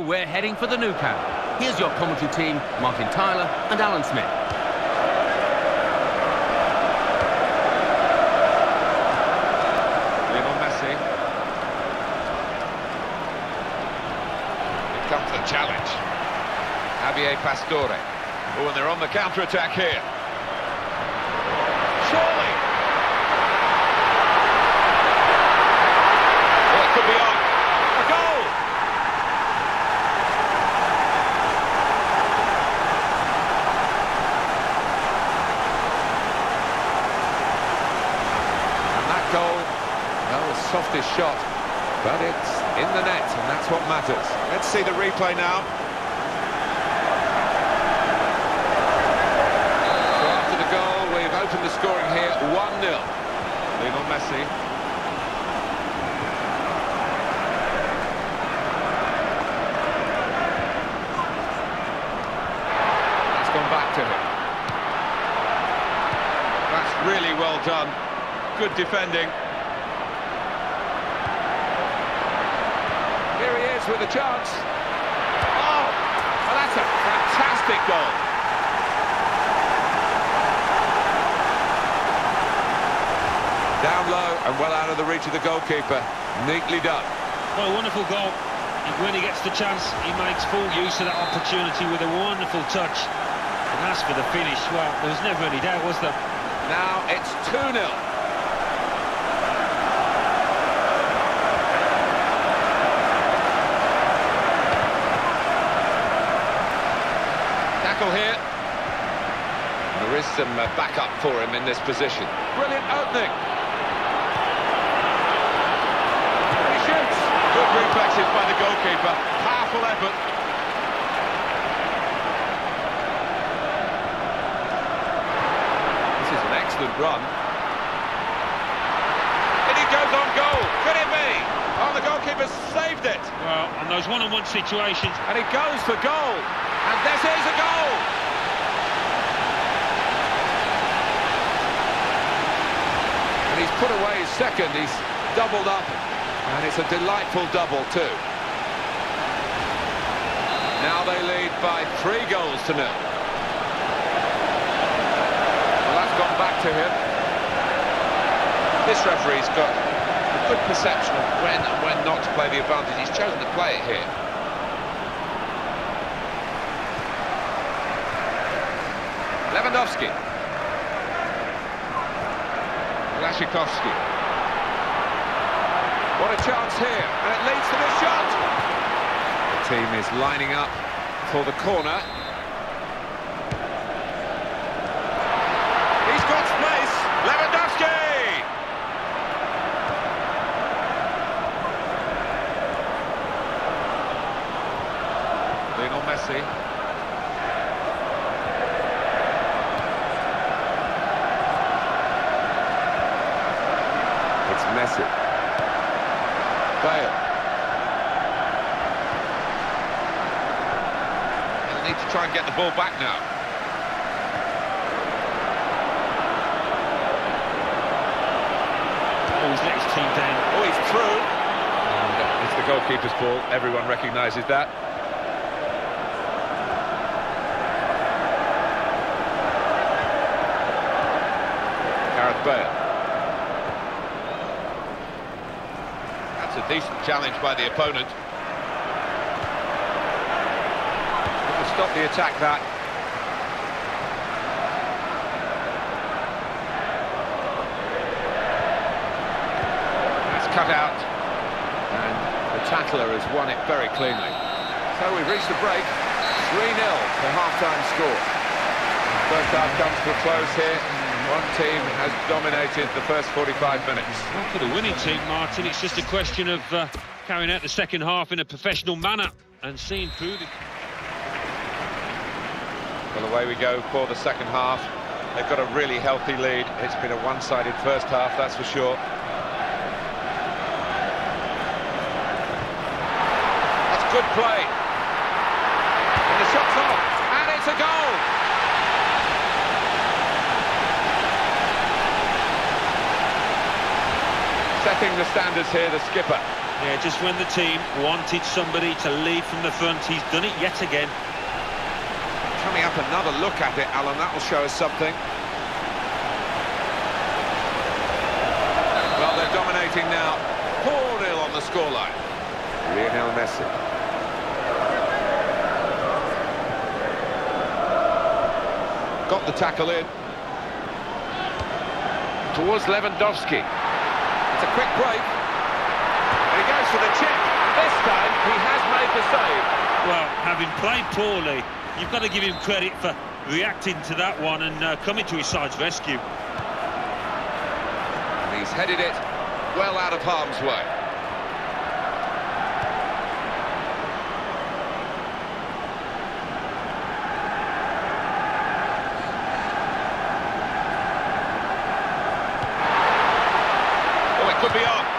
we're heading for the Nou Camp. Here's your commentary team, Martin Tyler and Alan Smith. Lionel Messi. Here comes the challenge. Javier Pastore. Oh, and they're on the counter-attack here. Surely! Oh, it could be on. A goal! And that goal, well, the softest shot, but it's in the net, and that's what matters. Let's see the replay now. Open the scoring here, 1-0. Lionel Messi. That's gone back to him. That's really well done. Good defending. Here he is with a chance. Oh, well, that's a fantastic goal. Down low and well out of the reach of the goalkeeper. Neatly done. Well, a wonderful goal. When he gets the chance, he makes full use of that opportunity with a wonderful touch. And as for the finish, well, there was never any doubt, was there? Now it's 2-0. Tackle here. There is some backup for him in this position. Brilliant opening. Good reflexes by the goalkeeper. Powerful effort. This is an excellent run. And he goes on goal. Could it be? Oh, the goalkeeper saved it. Well, on those one-on-one situations. And he goes for goal. And this is a goal. And he's put away his second. He's doubled up. And it's a delightful double, too. Now they lead by 3 goals to 0. Well, that's gone back to him. This referee's got a good perception of when and when not to play the advantage. He's chosen to play it here. Lewandowski. Błaszczykowski. What a chance here, and it leads to the shot! The team is lining up for the corner. He's got space! Lewandowski! Lionel Messi. It's Messi. Bale. They'll need to try and get the ball back now. Oh, he's let his team down. Oh, he's through. And it's the goalkeeper's ball. Everyone recognises that. Gareth Bale. A decent challenge by the opponent. To stop the attack, that. That's cut out. And the tackler has won it very cleanly. So we've reached the break. 3-0 for half-time score. First half comes to a close here. One team has dominated the first 45 minutes. Well, for the winning team, Martin, it's just a question of carrying out the second half in a professional manner and seeing through the... Well, away we go for the second half. They've got a really healthy lead. It's been a one-sided first half, that's for sure. That's good play. And the shot's off, and it's a goal! Setting the standards here, the skipper. Yeah, just when the team wanted somebody to lead from the front, he's done it yet again. Coming up, another look at it, Alan. That will show us something. Well, they're dominating now. 4-0 on the scoreline. Lionel Messi. Got the tackle in. Towards Lewandowski. It's a quick break. And he goes for the chip. This time, he has made the save. Well, having played poorly, you've got to give him credit for reacting to that one and coming to his side's rescue. And he's headed it well out of harm's way. Oh, it could be on.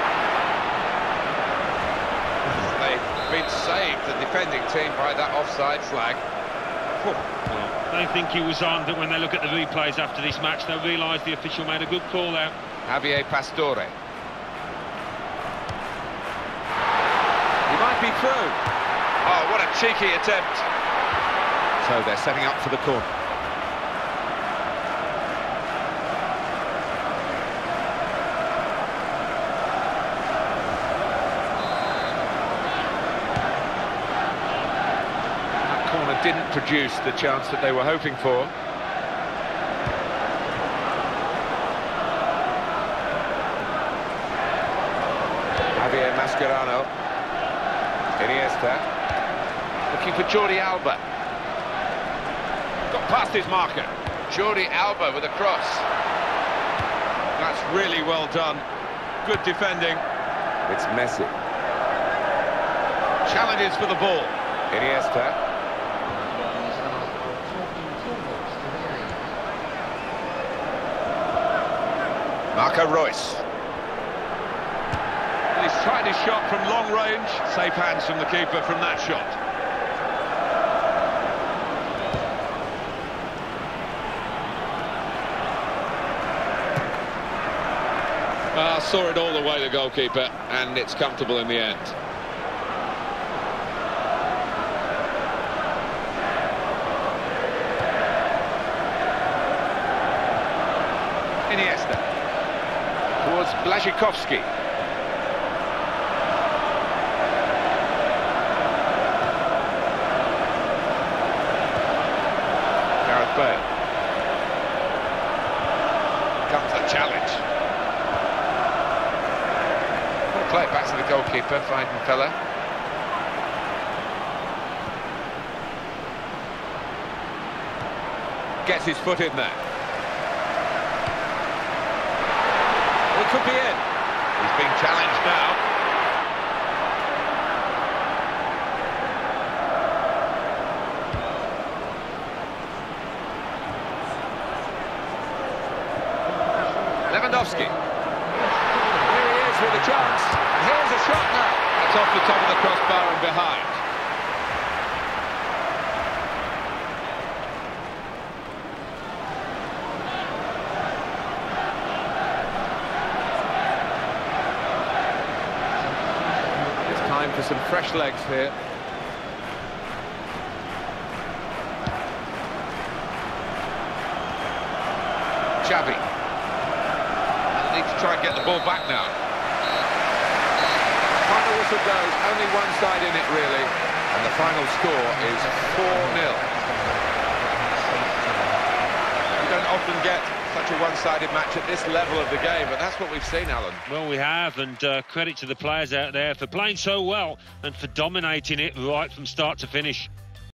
They've been saved, the defending team, by that offside flag. Well, they think he was on, but when they look at the replays after this match, they'll realise the official made a good call out. Javier Pastore. He might be through. Oh, what a cheeky attempt. So they're setting up for the corner. That corner didn't produce the chance that they were hoping for. Javier Mascherano. Iniesta. Looking for Jordi Alba. Got past his marker. Jordi Alba with a cross. That's really well done. Good defending. It's Messi. Challenges for the ball. Iniesta. Marco Reus. He's tried his shot from long range. Safe hands from the keeper from that shot. Saw it all the way, the goalkeeper, and it's comfortable in the end. Iniesta. Towards Błaszczykowski. Bale. Comes the challenge. We'll play it back to the goalkeeper, Weidenfeller. Gets his foot in there. It could be in. He's being challenged now. Lewandowski. Here he is with a chance. And here's a shot now. That's off the top of the crossbar and behind. It's time for some fresh legs here. Xavi. Need to try and get the ball back now. Final whistle goes, only one side in it really, and the final score is 4-0. You don't often get such a one-sided match at this level of the game, but that's what we've seen, Alan. Well, we have, and credit to the players out there for playing so well and for dominating it right from start to finish.